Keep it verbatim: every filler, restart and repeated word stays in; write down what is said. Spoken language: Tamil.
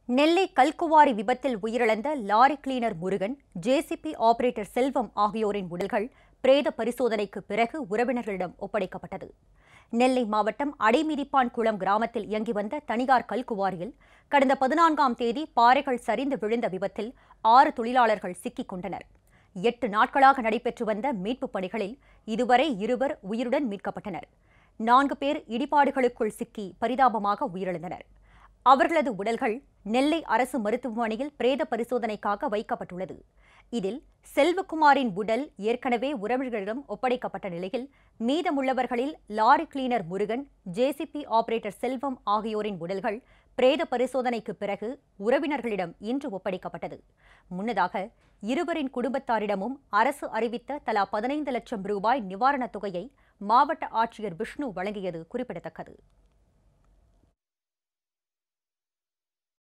நெல்லை கல்குவாரி விபத்தில் உயிரிழந்த lorry cleaner Murugan, JCB operator Selvam ஆகியோரின் உடல்கள் பிரேத பரிசோதனைக்கு பிறகு உறவினர்களிடம் ஒப்படைக்கப்பட்டது. நெல்லை மாவட்டம் அடைமிதிப்பான் குளம் கிராமத்தில் இயங்கி வந்த தனியார் கல்குவாரியில் கடந்த பதினான்காம் தேதி பாறைகள் சரிந்து விழுந்த விபத்தில் ஆறு தொழிலாளர்கள் சிக்கிக் கொண்டனர். எட்டு நாட்களாக நடைபெற்று வந்த மீட்புப் பணிகளில் இதுவரை இருவர் உயிருடன் மீட்கப்பட்டனர். நான்கு பேர் இடிபாடுகளுக்குள் சிக்கி பரிதாபமாக உயிரிழந்தனர். அவர்களது உடல்கள் நெல்லை அரசு மருத்துவமனையில் பிரேத பரிசோதனைக்காக வைக்கப்பட்டுள்ளது. இதில் செல்வகுமாரின் உடல் ஏற்கனவே உறவினர்களிடம் ஒப்படைக்கப்பட்ட நிலையில் மீதமுள்ளவர்களில் lorry cleaner Murugan, JCB operator Selvam ஆகியோரின் உடல்கள் பிரேத பரிசோதனைக்கு பிறகு உறவினர்களிடம் இன்று ஒப்படைக்கப்பட்டது. முன்னதாக இருவரின் குடும்பத்தாரிடமும் அரசு அறிவித்த தலா பதினைந்து லட்சம் ரூபாய் நிவாரணத் தொகையை மாவட்ட ஆட்சியர் விஷ்ணு வழங்கியது குறிப்பிடத்தக்கது.